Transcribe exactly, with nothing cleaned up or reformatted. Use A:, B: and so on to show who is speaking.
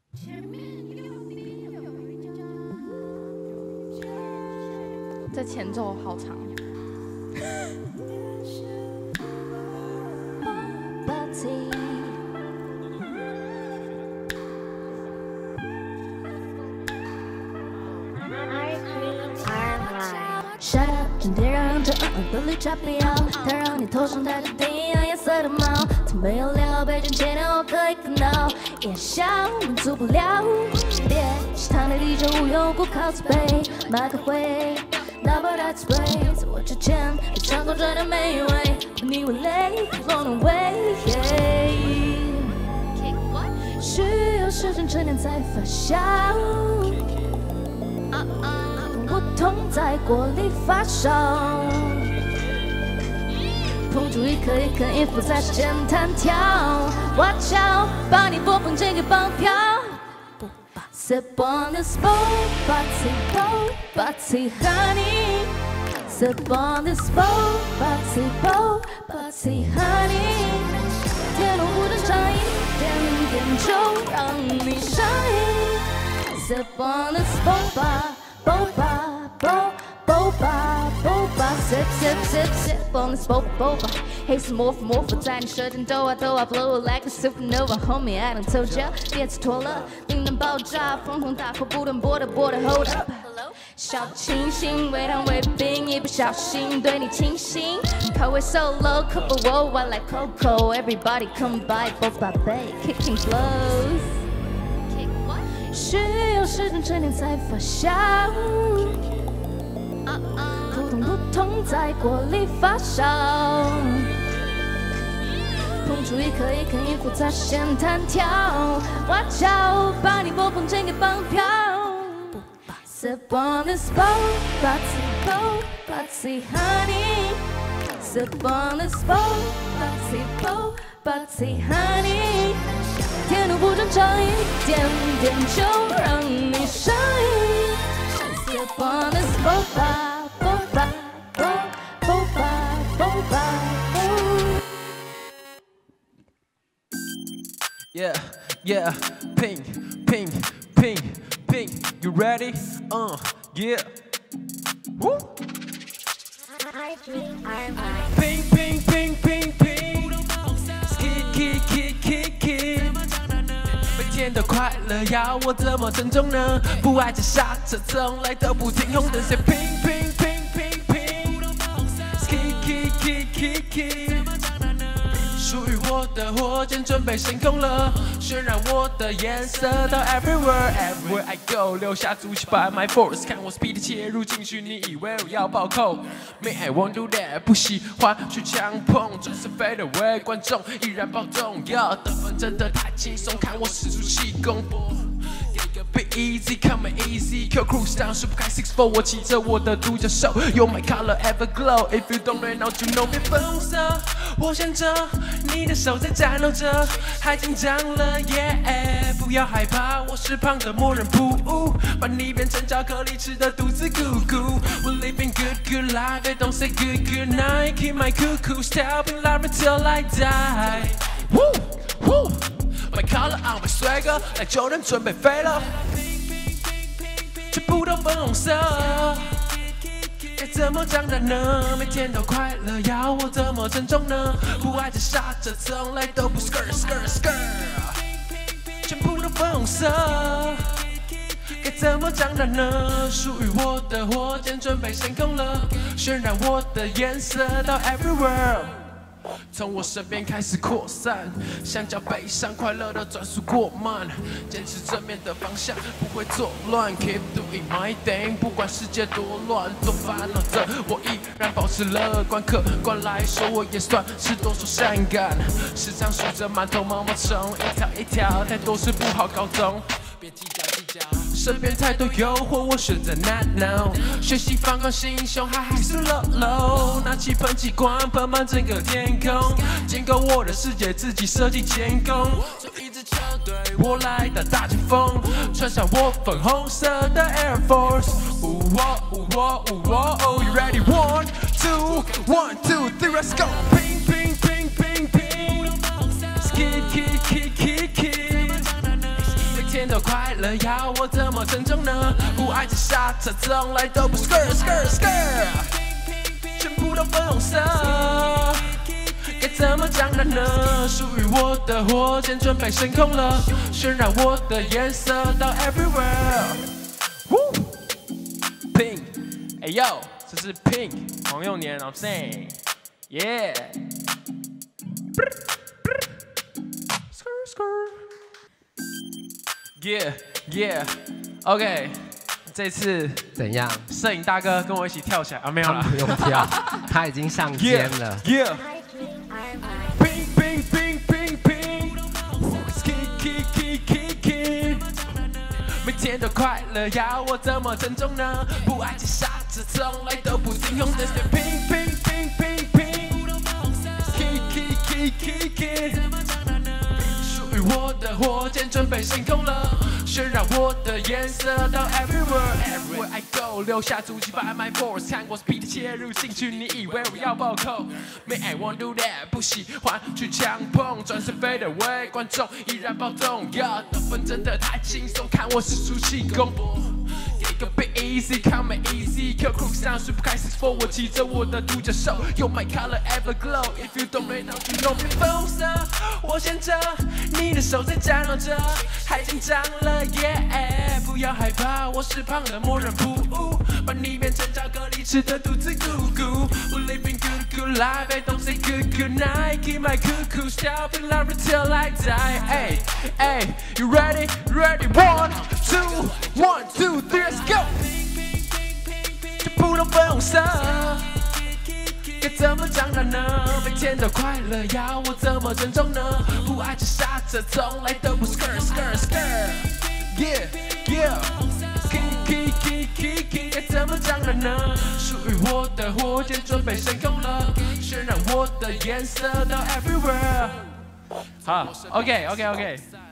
A: 这前奏好长。
B: Shut up， 整天让这耳朵里插不要，它让你头上戴着顶阳颜色的帽，从没有料，被真切的我可以看到，眼笑满足不了。别是躺在地上无用顾靠自卑，麦克灰。Double that spray， 在我之前，别想过这点美味，你会累，落能为。需要时间沉淀才发酵。不同在锅里发烧，碰出一颗一颗音符在弦弹跳，我敲把你播放键给绑票。Sip on this boat, party boat, party honey. Sip on this boat, party boat, party honey. 天龙不正常，一点点就让你上瘾。Sip on this boat, bar, boat bar, boat, boat bar, boat bar. Sip, sip, sip, sip on this boat, boat bar. 黑色魔法魔法在你舌尖抖啊抖啊 blow like a supernova. Homie, I don't told ya， 电磁脱了，令人爆炸，疯狂大口不断播的播的 hold up。小清新，微糖微冰，一不小心对你倾心，口味 so low， 可不我 I like Coco。Everybody come by， both by bay kicking flows。需要时间沉淀才发酵。扑通扑通在锅里发烧，碰出一颗一颗音符在弦弹跳，我敲把你播放键给绑票。Sip on this boat, party boat, party honey. Sip on this boat, party boat, party honey. 天路不正常，一点点就让你上瘾。Sip on this boat, bar, boat bar, boat, boat bar, boat bar, boat.
C: Yeah, yeah, ping, ping, ping, ping. You ready? Uh, yeah. Woo. Ping, ping, ping, ping, ping. Skid, kid, kid, kid, kid. 每天都快乐，要我怎么珍重呢？不爱这刹车，从来都不停红灯。Say ping, ping, ping, ping, ping. Skid, kid, kid, kid, kid. 属于我的火箭准备升空了，渲染我的颜色到 everywhere everywhere I go， 留下足迹 by my force， 看我 speed 切入进去，你以为我要暴扣 ？Me I won't do that， 不喜欢去强碰，转身 fade away， 观众依然暴动，要得分真的太轻松，看我使出气功。Be easy, come easy, Q cruise down， 甩不开 six four， 我骑着我的独角兽 ，You're my color ever glow。If you don't right now, you know 别粉红色，我想着你的手在颤抖着，还紧张了耶！不要害怕，我是胖的魔人布，把你变成巧克力吃的肚子咕咕。We're living good, good life, they don't say good, good night. Keep my cool, cool style, be love until I die. Woo, woo. My color on my swagger， 来九人准备飞了，全部都粉红色，该怎么长大呢？每天都快乐，要我怎么珍重呢？不爱这刹车，从来都不 skirt skirt skirt， 全部都粉红色，该怎么长大呢？属于我的火箭准备升空了，渲染我的颜色到 everywhere。从我身边开始扩散，想叫悲伤快乐的转速过慢，坚持正面的方向，不会作乱 ，Keep doing my thing， 不管世界多乱，多烦恼着，我依然保持乐观。客观来说，我也算是多愁善感，时常数着满头毛毛虫，一条一条，太多事不好搞懂。别计较计较，身边太多诱惑，我选择 not now。学习放光心胸，还还是 low low。拿起喷气管，喷满整个天空，建构我的世界，自己设计监控。从一支球队，我来到大前锋，穿上我粉红色的 Air Force。呜喔呜喔呜喔哦 ，You ready? One, two, one, two, three, let's go. Ping, ping, ping, ping, ping. Skid, kid, kid, kid, kid. 天的快乐要我怎么珍重呢？不爱这刹车，从来都不 skirt skirt skirt， 全部都粉红色，该怎么讲的呢？属于我的火箭准备升空了，渲染我的颜色到 everywhere。Pink， 哎呦，这是 Pink 黄佑年 ，I'm saying，yeah。Yeah yeah OK， 这次
A: 怎样？
C: 摄影大哥跟我一起跳起来啊？没有啦，
A: 不用跳，他已经上肩了。
C: Yeah Pink Pink Pink Pink Pink Kick Kick Kick Kick Kick， 每天的快乐要我怎么珍重呢？不爱急刹车，从来都不停用的是 Pink Pink Pink Pink Pink Kick Kick Kick Kick Kick。我的火箭准备升空了，渲染我的颜色到 everywhere everywhere I go， 留下足迹 by my force， 看我 speed 切入进去，你以为我要暴扣 ？May I want do that， 不喜欢去强碰，转身 fade away， 观众依然暴动，呀，得分真的太轻松，看我使出气功。给个 bit easy， 看me easy， Q crew 上水不开始 for， 我骑着我的独角兽 ，Yo my color ever glow，If you don't know， you know me 粉红色，我牵着你的手在颤抖着，太紧张了耶！不要害怕，我是胖的魔人布，把你变成巧克力吃的肚子咕咕。我 living good good life， don't say good good night，keep my cool cool style，be like till I die。哎哎 ，You ready ready one two one two three，let's go。全部都粉红色。该怎么讲它呢？每天的快乐要我怎么珍重呢？不爱这刹车，从来都不 skirt skirt skirt。Yeah yeah kick kick kick kick kick， 该怎么讲它呢？属于我的火箭准备升空了，渲染我的颜色到 everywhere。好 ，OK OK OK。